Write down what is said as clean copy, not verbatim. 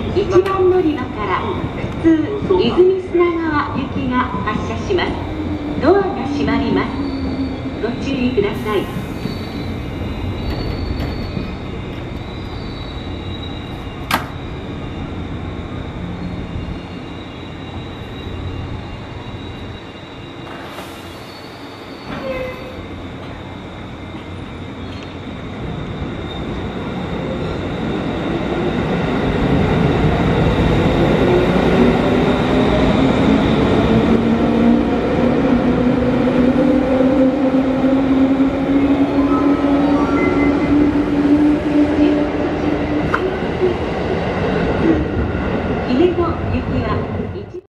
1番乗り場から普通泉砂川行きが発車します。ドアが閉まります。ご注意ください。